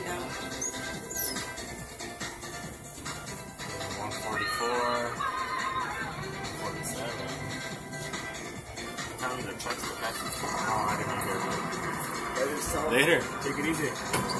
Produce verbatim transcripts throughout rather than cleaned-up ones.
one forty-four. forty-seven. How many are trucks for catches? Oh, I didn't remember. Later. Take it easy.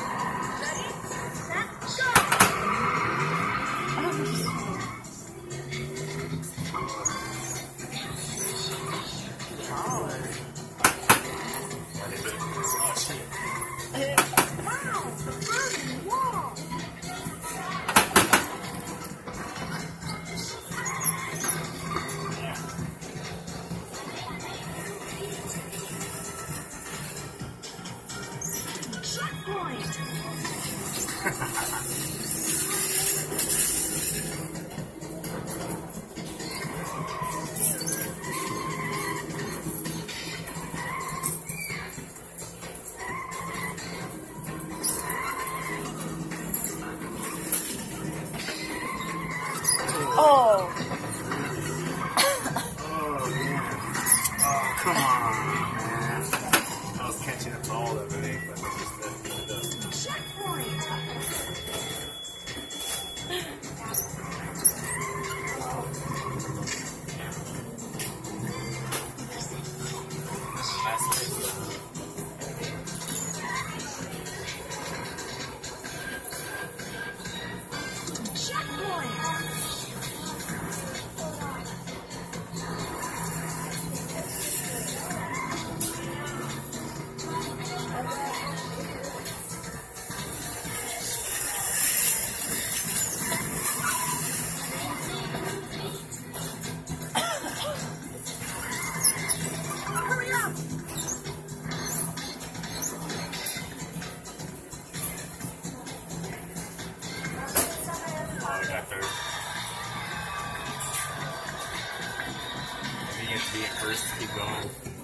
Oh. Oh, man. Oh, come on, man. I was catching a ball the other day, but I just left it up. Checkpoint. Last place. Be at first, keep going.